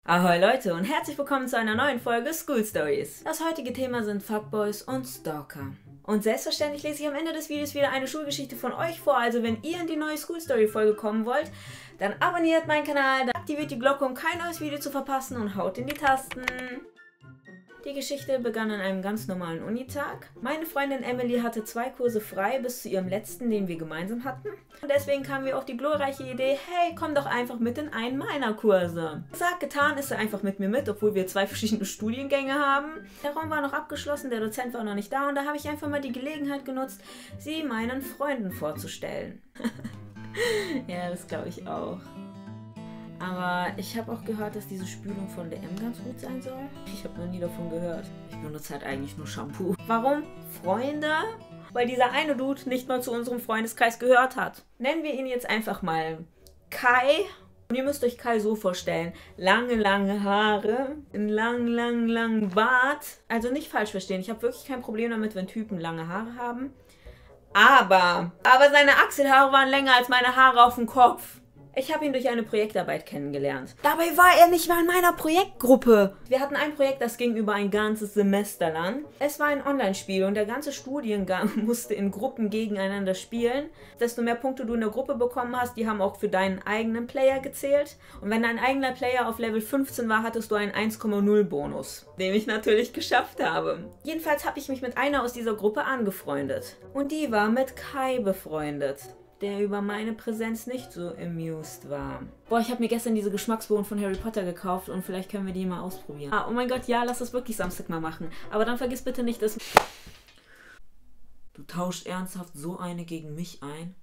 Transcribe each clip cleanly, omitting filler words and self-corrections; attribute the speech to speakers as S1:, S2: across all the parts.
S1: Ahoi Leute und herzlich willkommen zu einer neuen Folge School Stories. Das heutige Thema sind Fuckboys und Stalker. Und selbstverständlich lese ich am Ende des Videos wieder eine Schulgeschichte von euch vor, also wenn ihr in die neue School Story Folge kommen wollt, dann abonniert meinen Kanal, dann aktiviert die Glocke, um kein neues Video zu verpassen und haut in die Tasten. Die Geschichte begann an einem ganz normalen Unitag. Meine Freundin Emily hatte 2 Kurse frei bis zu ihrem letzten, den wir gemeinsam hatten. Und deswegen kamen wir auf die glorreiche Idee, hey, komm doch einfach mit in einen meiner Kurse. Gesagt, getan, ist er einfach mit mir mit, obwohl wir 2 verschiedene Studiengänge haben. Der Raum war noch abgeschlossen, der Dozent war noch nicht da und da habe ich einfach mal die Gelegenheit genutzt, sie meinen Freunden vorzustellen. Ja, das glaube ich auch. Aber ich habe auch gehört, dass diese Spülung von DM ganz gut sein soll. Ich habe noch nie davon gehört. Ich benutze halt eigentlich nur Shampoo. Warum? Freunde? Weil dieser eine Dude nicht mal zu unserem Freundeskreis gehört hat. Nennen wir ihn jetzt einfach mal Kai. Und ihr müsst euch Kai so vorstellen. Lange, lange Haare, einen langen Bart. Also nicht falsch verstehen. Ich habe wirklich kein Problem damit, wenn Typen lange Haare haben. Aber seine Achselhaare waren länger als meine Haare auf dem Kopf. Ich habe ihn durch eine Projektarbeit kennengelernt. Dabei war er nicht mal in meiner Projektgruppe. Wir hatten ein Projekt, das ging über ein ganzes Semester lang. Es war ein Online-Spiel und der ganze Studiengang musste in Gruppen gegeneinander spielen. Desto mehr Punkte du in der Gruppe bekommen hast, die haben auch für deinen eigenen Player gezählt. Und wenn dein eigener Player auf Level 15 war, hattest du einen 1,0 Bonus, den ich natürlich geschafft habe. Jedenfalls habe ich mich mit einer aus dieser Gruppe angefreundet. Und die war mit Kai befreundet, der über meine Präsenz nicht so amused war. Boah, ich habe mir gestern diese Geschmacksbohnen von Harry Potter gekauft und vielleicht können wir die mal ausprobieren. Ah, oh mein Gott, ja, lass das wirklich Samstag mal machen. Aber dann vergiss bitte nicht, dass... Du tauschst ernsthaft so eine gegen mich ein?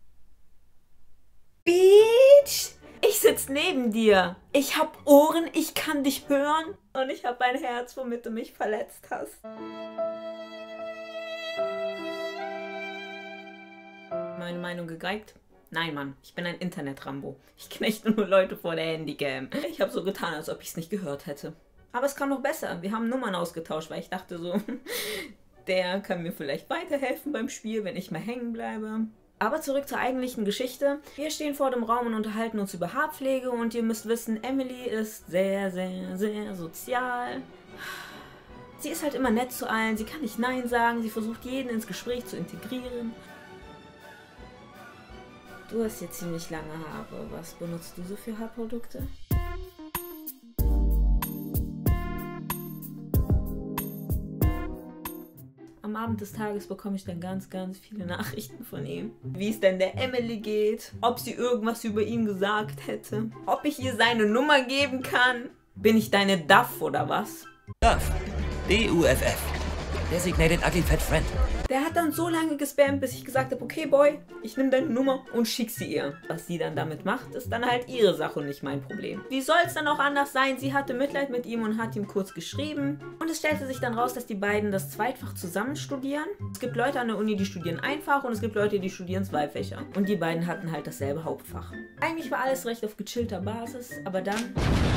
S1: Bitch! Ich sitz neben dir. Ich hab Ohren, ich kann dich hören. Und ich hab ein Herz, womit du mich verletzt hast. Meine Meinung gegeigt? Nein, Mann, ich bin ein Internet-Rambo. Ich knechte nur Leute vor der Handycam. Ich habe so getan, als ob ich es nicht gehört hätte. Aber es kam noch besser. Wir haben Nummern ausgetauscht, weil ich dachte so, der kann mir vielleicht weiterhelfen beim Spiel, wenn ich mal hängen bleibe. Aber zurück zur eigentlichen Geschichte. Wir stehen vor dem Raum und unterhalten uns über Haarpflege und ihr müsst wissen, Emily ist sehr sozial. Sie ist halt immer nett zu allen, sie kann nicht Nein sagen, sie versucht jeden ins Gespräch zu integrieren. Du hast jetzt ziemlich lange Haare. Was benutzt du so für Haarprodukte? Am Abend des Tages bekomme ich dann ganz viele Nachrichten von ihm. Wie es denn der Emily geht, ob sie irgendwas über ihn gesagt hätte, ob ich ihr seine Nummer geben kann. Bin ich deine Duff oder was?
S2: Duff. D-U-F-F. Designated Ugly Fat Friend.
S1: Der hat dann so lange gespammt, bis ich gesagt habe, okay Boy, ich nehme deine Nummer und schick sie ihr. Was sie dann damit macht, ist dann halt ihre Sache und nicht mein Problem. Wie soll es dann auch anders sein? Sie hatte Mitleid mit ihm und hat ihm kurz geschrieben. Und es stellte sich dann raus, dass die beiden das Zweitfach zusammen studieren. Es gibt Leute an der Uni, die studieren ein Fach und es gibt Leute, die studieren 2 Fächer. Und die beiden hatten halt dasselbe Hauptfach. Eigentlich war alles recht auf gechillter Basis, aber dann...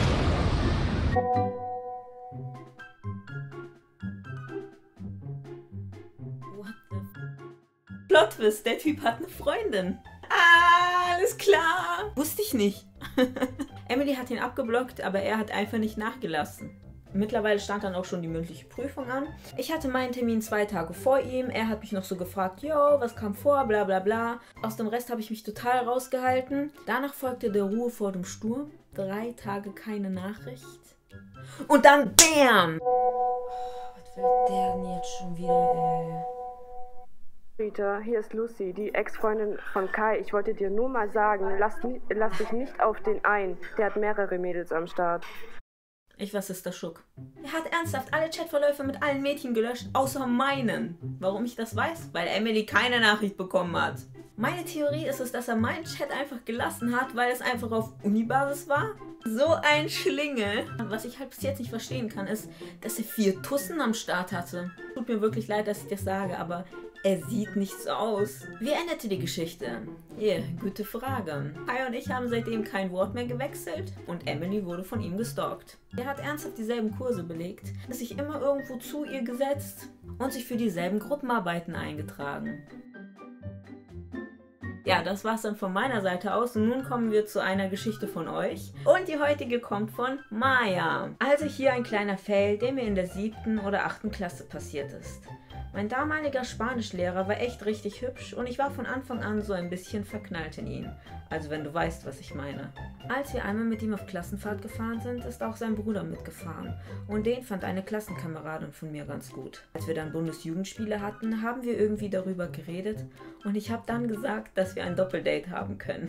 S1: Plot Twist, der Typ hat eine Freundin. Ah, alles klar. Wusste ich nicht. Emily hat ihn abgeblockt, aber er hat einfach nicht nachgelassen. Mittlerweile stand dann auch schon die mündliche Prüfung an. Ich hatte meinen Termin 2 Tage vor ihm. Er hat mich noch so gefragt, yo, was kam vor, bla bla bla. Aus dem Rest habe ich mich total rausgehalten. Danach folgte der Ruhe vor dem Sturm. 3 Tage keine Nachricht. Und dann BAM! Was will der denn jetzt schon wieder, ey?
S3: Peter, hier ist Lucy, die Ex-Freundin von Kai. Ich wollte dir nur mal sagen, lass dich nicht auf den ein. Der hat mehrere Mädels am Start.
S1: Ich was ist der Schuck. Er hat ernsthaft alle Chatverläufe mit allen Mädchen gelöscht, außer meinen. Warum ich das weiß? Weil Emily keine Nachricht bekommen hat. Meine Theorie ist es, dass er meinen Chat einfach gelassen hat, weil es einfach auf Unibasis war. So ein Schlingel. Was ich halt bis jetzt nicht verstehen kann, ist, dass er 4 Tussen am Start hatte. Tut mir wirklich leid, dass ich das sage, aber er sieht nicht so aus. Wie endete die Geschichte? Gute Frage. Kai und ich haben seitdem kein Wort mehr gewechselt und Emily wurde von ihm gestalkt. Er hat ernsthaft dieselben Kurse belegt, hat sich immer irgendwo zu ihr gesetzt und sich für dieselben Gruppenarbeiten eingetragen. Ja, das war's dann von meiner Seite aus und nun kommen wir zu einer Geschichte von euch. Und die heutige kommt von Maya. Also hier ein kleiner Fail, der mir in der 7. oder 8. Klasse passiert ist. Mein damaliger Spanischlehrer war echt richtig hübsch und ich war von Anfang an so ein bisschen verknallt in ihn. Also wenn du weißt, was ich meine. Als wir einmal mit ihm auf Klassenfahrt gefahren sind, ist auch sein Bruder mitgefahren. Und den fand eine Klassenkameradin von mir ganz gut. Als wir dann Bundesjugendspiele hatten, haben wir irgendwie darüber geredet und ich habe dann gesagt, dass wir ein Doppeldate haben können.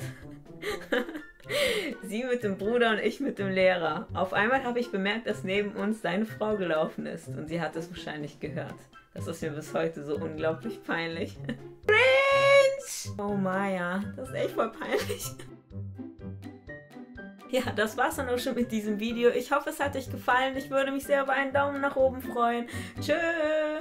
S1: Sie mit dem Bruder und ich mit dem Lehrer. Auf einmal habe ich bemerkt, dass neben uns seine Frau gelaufen ist und sie hat es wahrscheinlich gehört. Das ist mir bis heute so unglaublich peinlich. Cringe! Oh Maya, das ist echt voll peinlich. Ja, das war's dann auch schon mit diesem Video. Ich hoffe, es hat euch gefallen. Ich würde mich sehr über einen Daumen nach oben freuen. Tschüss!